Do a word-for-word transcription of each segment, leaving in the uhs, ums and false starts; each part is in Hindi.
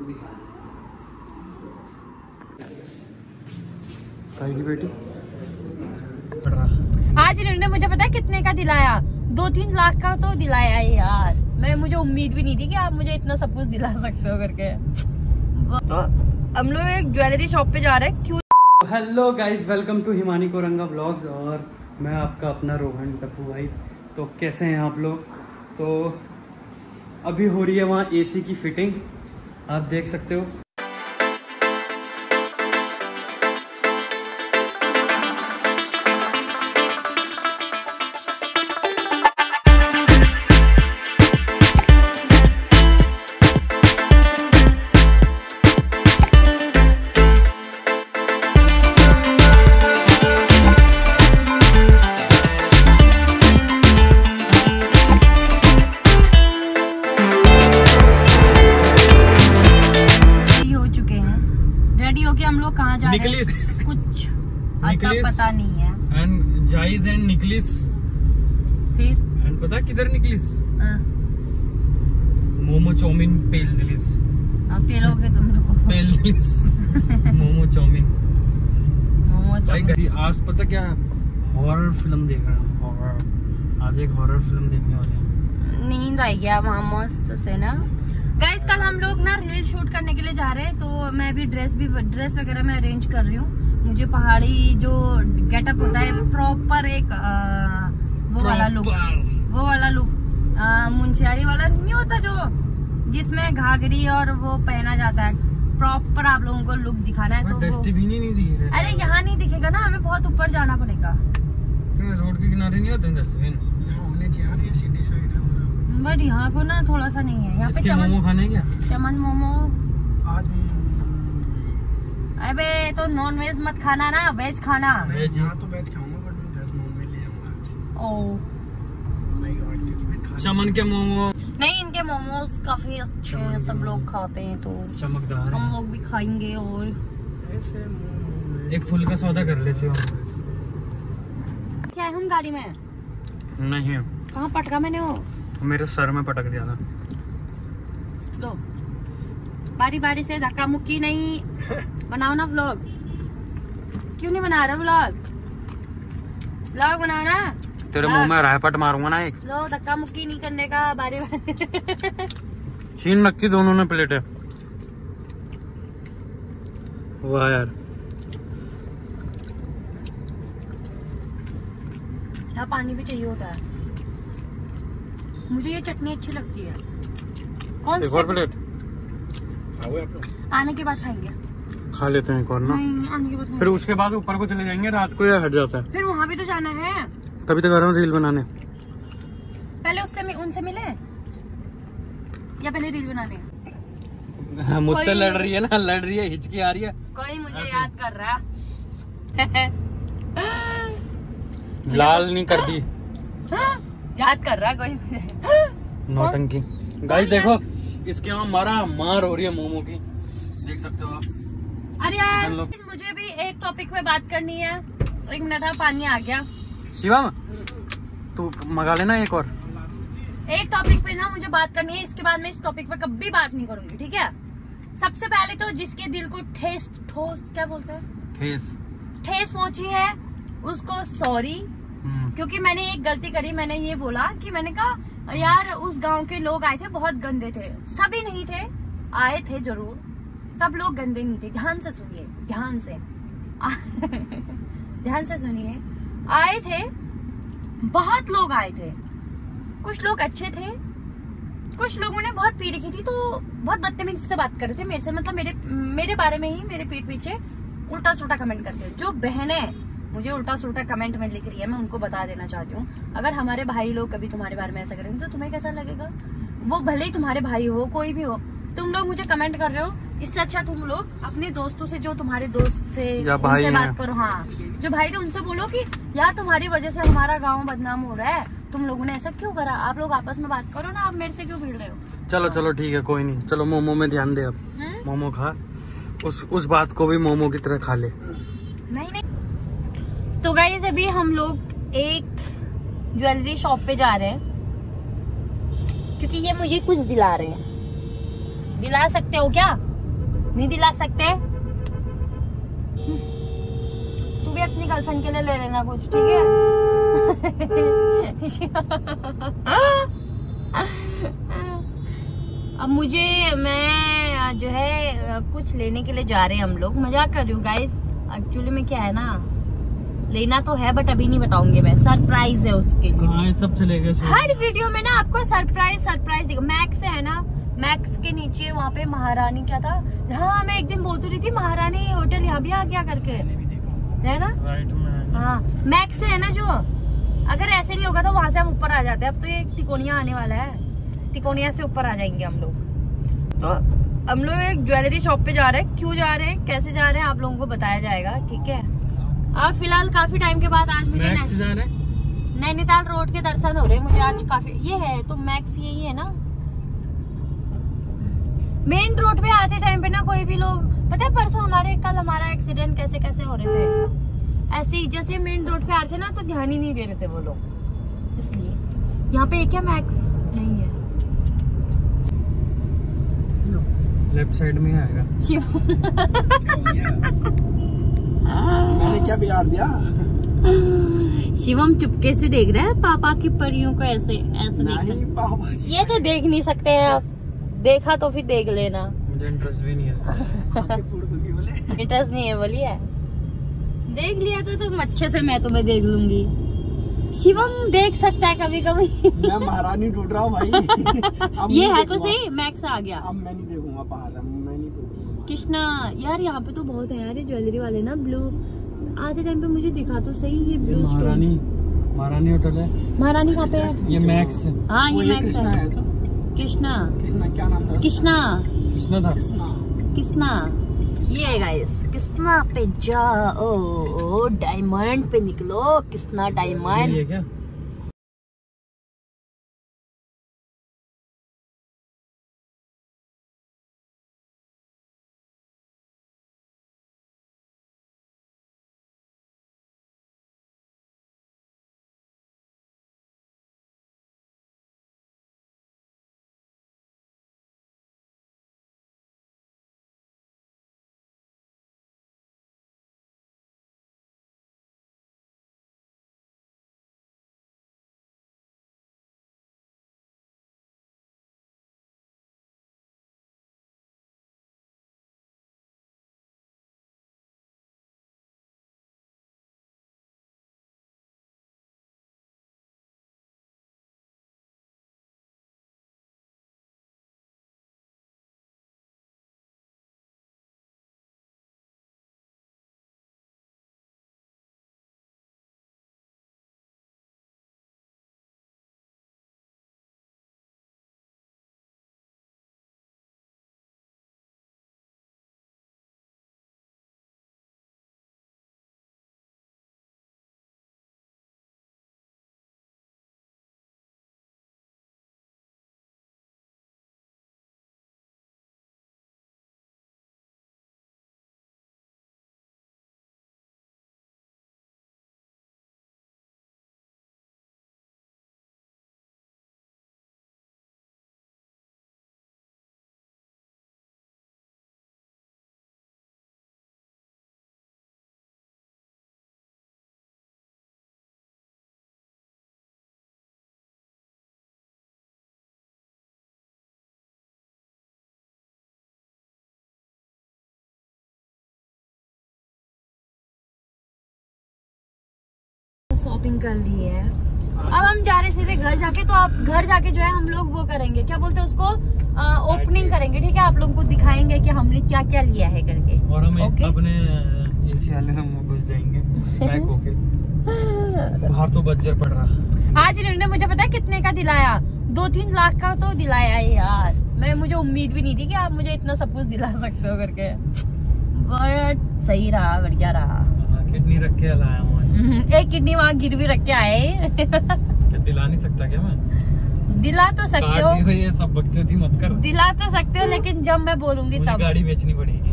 की बेटी आज इन्होंने मुझे पता है कितने का दिलाया, दो तीन लाख का तो दिलाया है यार। मैं मुझे उम्मीद भी नहीं थी कि आप मुझे इतना सब कुछ दिला सकते हो करके। तो हम लोग एक ज्वेलरी शॉप पे जा रहे हैं। क्यों? Hello guys, welcome to Himani Koranga blogs और मैं आपका अपना रोहन टप्पू भाई। तो कैसे हैं आप लोग? तो अभी हो रही है वहाँ एसी की फिटिंग, आप देख सकते हो। हम लोग कहाँ जा रहे हैं कुछ आता पता नहीं है। एंड जाइज एंड निकलिस, फिर एंड पता किधर निकलिस? मोमो चाउमीन पेल दिलिस। अब पेलोगे तुम लोग पेल दिलिस मोमो चाउमीन। मोमो चाउमीन आज पता क्या हॉरर फिल्म देख रहा हूँ। हॉरर आज एक हॉरर फिल्म देखने वाले हैं। नींद आई गया वहाँ मस्त से ना। गाइस कल हम लोग ना रील शूट करने के लिए जा रहे हैं, तो मैं भी ड्रेस भी ड्रेस वगैरह मैं अरेंज कर रही हूँ। मुझे पहाड़ी जो गेटअप होता है प्रॉपर एक आ, वो वाला लुक वो वाला लुक मुंशियारी वाला नहीं होता जो जिसमें घाघरी और वो पहना जाता है। प्रॉपर आप लोगों को लुक दिखाना है। तो डस्टबिन ही नहीं दिख रहा। अरे यहाँ नहीं दिखेगा ना, हमें बहुत ऊपर जाना पड़ेगा। तो रोड के किनारे नहीं होते डस्टबिन? बट यहाँ को ना थोड़ा सा नहीं है। यहाँ पे चमन मोमो खाने क्या? चमन मोमो आज अबे तो नॉन वेज मत खाना ना, वेज खाना। वेज यहाँ तो वेज खाऊंगा बट मैं वेज मोमो ले जाऊंगा। ओह चमन के मोमो नहीं, इनके मोमोज काफी अच्छे हैं, सब लोग खाते हैं तो चमकदार हम लोग भी खाएंगे। और एक फुल का सौदा कर ले। क्या है हम गाड़ी में? नहीं, कहाँ पटका मैंने वो मेरे सर में पटक दिया था। लो बारी बारी से धक्का मुक्की नहीं बनाओ ना व्लॉग। क्यों नहीं बना रहे व्लॉग? व्लॉग बनाओ ना। तेरे मुंह में रायपट मारूंगा ना एक। लो धक्का मुक्की नहीं करने का, बारी बारी छीन रखी दोनों ने प्लेटें। वाह यार, यहाँ पानी भी चाहिए होता है। मुझे ये चटनी अच्छी लगती है। कौन सी? एक और प्लेट आने के बाद खाएंगे। खा लेते हैं एक और ना। नहीं, आने के बाद खाएंगे। फिर उसके बाद ऊपर को चले जाएंगे, रात को या हट जाता है। फिर वहाँ भी तो जाना है। तभी तो कर रहा हूँ रील बनाने। पहले उससे उनसे मिले या पहले रील बनाने? मुझसे लड़ रही है ना, लड़ रही है, हिचकी आ रही है। कोई मुझे याद कर रहा लाल नहीं कर दी, याद कर रहा कोई मुझे। नौटंकी। गाइस देखो इसके यहाँ मारा मार हो रही है मोमो की, देख सकते हो आप। अरे यार मुझे भी एक टॉपिक पे बात करनी है। एक मिनट है, पानी आ गया। शिवम तू मंगा लेना एक और। एक टॉपिक पे ना मुझे बात करनी है, इसके बाद मैं इस टॉपिक पे कभी बात नहीं करूंगी, ठीक है? सबसे पहले तो जिसके दिल को ठेस ठोस क्या बोलते हैं ठेस ठेस पहुंची है उसको सॉरी, क्योंकि मैंने एक गलती करी। मैंने ये बोला कि मैंने कहा यार उस गांव के लोग आए थे बहुत गंदे थे। सभी नहीं थे, आए थे जरूर, सब लोग गंदे नहीं थे। ध्यान से सुनिए, ध्यान से ध्यान से सुनिए। आए थे, बहुत लोग आए थे। कुछ लोग अच्छे थे, कुछ लोगों ने बहुत पी रखी थी तो बहुत बदतमीजी से बात कर रहे थे मेरे से, मतलब मेरे मेरे बारे में ही मेरे पीठ पीछे उल्टा सुल्टा कमेंट करते। जो बहनें मुझे उल्टा सुल्टा कमेंट में लिख रही है, मैं उनको बता देना चाहती हूँ, अगर हमारे भाई लोग कभी तुम्हारे बारे में ऐसा करेंगे तो तुम्हें कैसा लगेगा? वो भले ही तुम्हारे भाई हो, कोई भी हो, तुम लोग मुझे कमेंट कर रहे हो, इससे अच्छा तुम लोग अपने दोस्तों से, जो तुम्हारे दोस्त थे उनसे बात करो। हाँ, जो भाई थे उनसे बोलो कि यार तुम्हारी वजह से हमारा गाँव बदनाम हो रहा है, तुम लोगों ने ऐसा क्यों करा? आप लोग आपस में बात करो ना, आप मेरे से क्यों भिड़ रहे हो? चलो चलो ठीक है, कोई नहीं। चलो मोमो में ध्यान दे अब। मोमो खा, उस उस बात को भी मोमो की तरह खा ले। नहीं नहीं। तो गाइस अभी हम लोग एक ज्वेलरी शॉप पे जा रहे हैं क्योंकि ये मुझे कुछ दिला रहे हैं। दिला सकते हो क्या? नहीं दिला सकते? तू भी अपनी गर्लफ्रेंड के लिए ले लेना कुछ, ठीक है? अब मुझे मैं जो है कुछ लेने के लिए जा रहे हैं हम लोग। मजाक कर रही हूँ गाइस, एक्चुअली में क्या है ना, लेना तो है बट अभी नहीं बताऊंगी मैं, सरप्राइज है उसके लिए। हाँ, सब चले गए। हर वीडियो में ना आपको सरप्राइज सरप्राइज देखो। मैक्स है ना, मैक्स के नीचे वहाँ पे महारानी क्या था, हाँ मैं एक दिन बोलती रही थी महारानी होटल यहाँ भी आ गया करके, है ना? राइट में। हाँ, मैक्स है ना जो, अगर ऐसे नहीं होगा तो वहां से हम ऊपर आ जाते हैं। अब तो ये तिकोनिया आने वाला है, तिकोनिया से ऊपर आ जाएंगे हम लोग। तो हम लोग एक ज्वेलरी शॉप पे जा रहे हैं। क्यों जा रहे हैं, कैसे जा रहे हैं, आप लोगों को बताया जाएगा, ठीक है? अब फिलहाल काफी टाइम के बाद आज मुझे नैनीताल रोड के दर्शन हो रहे हैं मुझे आज काफी। ये है तो मैक्स यही है ना, मेन रोड पे आते टाइम पे ना कोई भी लोग, पता है परसों हमारे कल हमारा एक्सीडेंट कैसे कैसे हो रहे थे, ऐसे ही जैसे मेन रोड पे आ रहे थे ना तो ध्यान ही नहीं दे रहे थे वो लोग, इसलिए। यहाँ पे एक क्या मैक्स नहीं है, लेफ्ट साइड में आएगा। मैंने क्या बिगाड़ दिया? शिवम चुपके से देख रहा है पापा की परियों को, ऐसे ऐसे नहीं पापा, ये तो देख नहीं सकते हैं आप, देखा तो फिर देख लेना। मुझे इंटरेस्ट भी नहीं है। इंटरेस्ट नहीं है बोलिए, देख लिया तो तुम अच्छे से, मैं तुम्हें देख लूंगी। शिवम देख सकता है कभी कभी। मैं महारानी ढूंढ रहा हूँ भाई। ये है तो सही, मैक्स आ गया। अब मैं नहीं देखूंगा बाहर, मैं नहीं देखूंगा। कृष्णा यार यहाँ पे तो बहुत है यार ये ज्वेलरी वाले ना, ब्लू आज टाइम पे मुझे दिखा तो सही, ये ब्लू स्टोन। महारानी होटल है। महारानी कहाँ पे है? ये मैक्स। हाँ ये मैक्स है। कृष्णा, कृष्णा क्या नाम था? कृष्णा, कृष्णा था। कृष्णा, ये गाइस कृष्णा पे जाओ, डायमंड पे निकलो, कृष्णा डायमंड। ये क्या? शॉपिंग कर ली है, अब हम जा रहे सीधे घर जाके। तो आप घर जाके जो है हम लोग वो करेंगे, क्या बोलते हैं उसको, ओपनिंग करेंगे, ठीक है? आप लोगों को दिखाएंगे कि हमने क्या क्या लिया है करके। और हम okay? अपने एसी वाले रूम में घुस जाएंगे पैक होके। बाहर तो बज्जर पड़ रहा। आज इन्होंने मुझे पता है कितने का दिलाया, दो तीन लाख का तो दिलाया है यार। मैं मुझे उम्मीद भी नहीं थी कि आप मुझे इतना सब कुछ दिला सकते हो करके, बट सही रहा, बढ़िया रहा। किडनी रख के लाया हूँ। एक किडनी वहाँ गिरवी रख के आए। क्या दिला नहीं सकता क्या मैं? दिला तो सकते हो, ये सब बकचोदी मत कर। दिला तो सकते हो लेकिन जब मैं बोलूंगी तब। गाड़ी बेचनी पड़ेगी।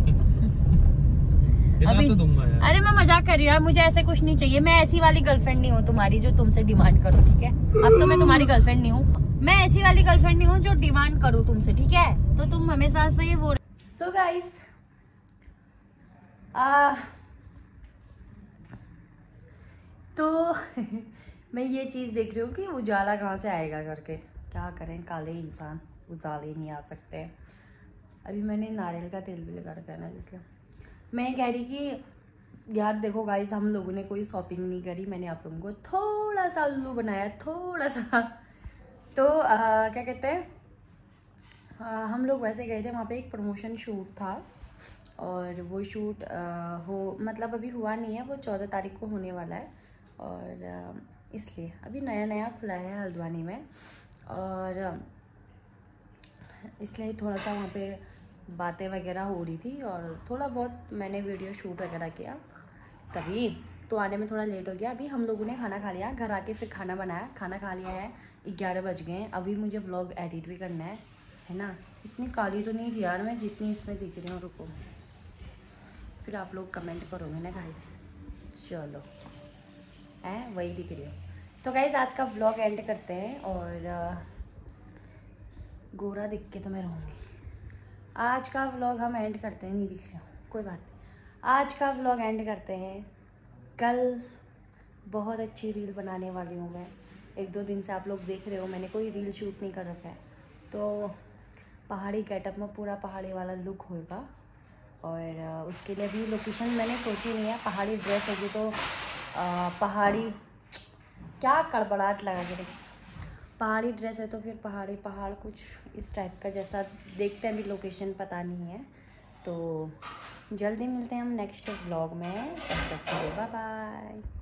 दिला अभी तो दूंगा यार। अरे मैं मजाक कर रही हूँ यार, मुझे ऐसे कुछ नहीं चाहिए। मैं ऐसी वाली गर्लफ्रेंड नहीं हूँ तुम्हारी जो तुमसे डिमांड करो, ठीक है? अब तो मैं तुम्हारी गर्लफ्रेंड नहीं हूँ, मैं ऐसी वाली गर्लफ्रेंड नहीं हूँ जो डिमांड करूँ तुमसे, ठीक है? तो तुम हमेशा से वो। सो गाइस आ, तो मैं ये चीज़ देख रही हूँ कि उजाला कहाँ से आएगा करके। क्या करें, काले इंसान उजाले नहीं आ सकते। अभी मैंने नारियल का तेल भी लगा रखा है ना, इसलिए मैं कह रही कि यार देखो गाइस, हम लोगों ने कोई शॉपिंग नहीं करी। मैंने आप लोगों को थोड़ा सा उल्लू बनाया, थोड़ा सा। तो आ, क्या कहते हैं, आ, हम लोग वैसे गए थे, वहाँ पे एक प्रमोशन शूट था और वो शूट आ, हो मतलब अभी हुआ नहीं है, वो चौदह तारीख को होने वाला है। और आ, इसलिए अभी नया नया खुला है हल्द्वानी में, और इसलिए थोड़ा सा वहाँ पे बातें वगैरह हो रही थी और थोड़ा बहुत मैंने वीडियो शूट वगैरह किया तभी। तो आने में थोड़ा लेट हो गया। अभी हम लोगों ने खाना खा लिया, घर आके फिर खाना बनाया, खाना खा लिया है, ग्यारह बज गए हैं। अभी मुझे व्लॉग एडिट भी करना है है ना। इतनी काली तो नहीं थी यार मैं जितनी इसमें दिख रही हूँ। रुको, फिर आप लोग कमेंट करोगे ना गाइस। चलो है, वही दिख रही हो। तो गाइस आज का व्लॉग एंड करते हैं, और गोरा दिख के तो मैं रहूँगी। आज का व्लॉग हम एंड करते हैं, नहीं दिख रहा हूँ, कोई बात नहीं। आज का व्लॉग एंड करते हैं। कल बहुत अच्छी रील बनाने वाली हूँ मैं। एक दो दिन से आप लोग देख रहे हो मैंने कोई रील शूट नहीं कर रखा है, तो पहाड़ी गेटअप में पूरा पहाड़ी वाला लुक होगा। और उसके लिए भी लोकेशन मैंने सोची नहीं है। पहाड़ी ड्रेस होगी तो आ, पहाड़ी क्या कड़बड़ाहट लगा के देखिए, पहाड़ी ड्रेस है तो फिर पहाड़ी पहाड़ कुछ इस टाइप का जैसा देखते हैं। अभी लोकेशन पता नहीं है, तो जल्दी मिलते हैं हम नेक्स्ट व्लॉग में। तब तक के लिए बाय बाय।